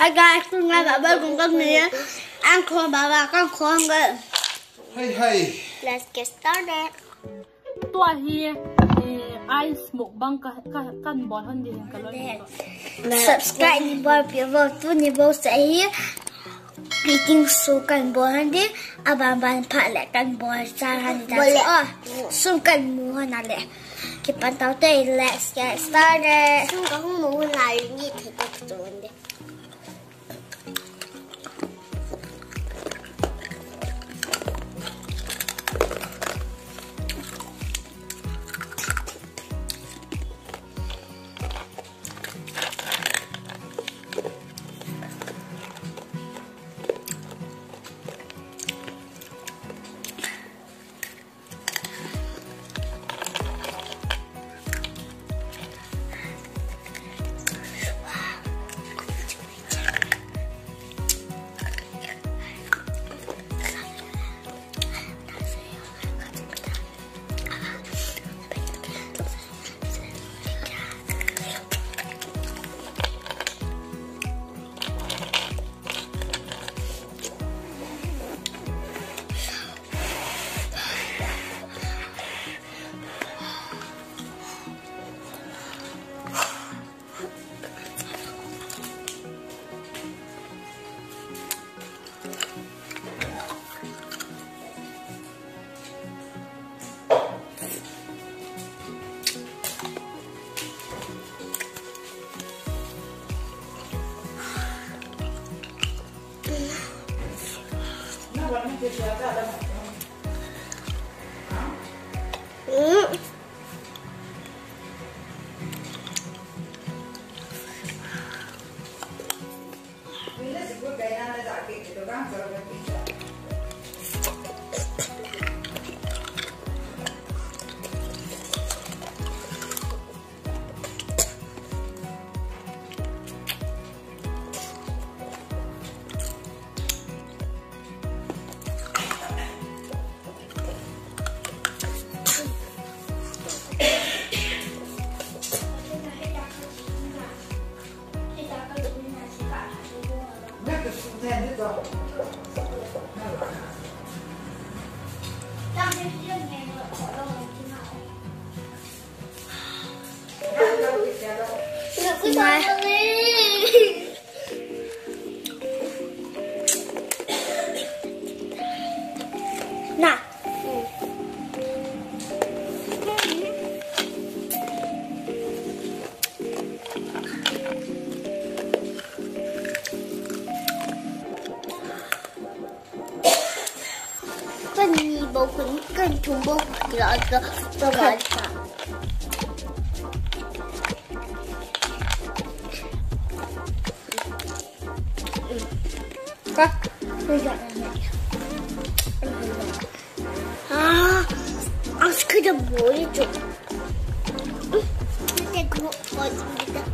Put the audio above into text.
Hi guys, hôm nay bà bơi cùng con mì ăn khô bà con khô không cơ. Hey. Let's get started. Tua hi ice mukbang kan bol han di kalon. Subscribe ni bol pivo tu ni bol saya. Eating so kan bol han di abang pak kan bol han di. Boleh. So kan mu han ale. Kita tahu teh let's get started. So kamu mu lari ni tetap tu ni. Nah. Kan tumbuh tidak ada terbaca. Kak, tidak ada. Aku dah boleh tu. Kita group voice kita.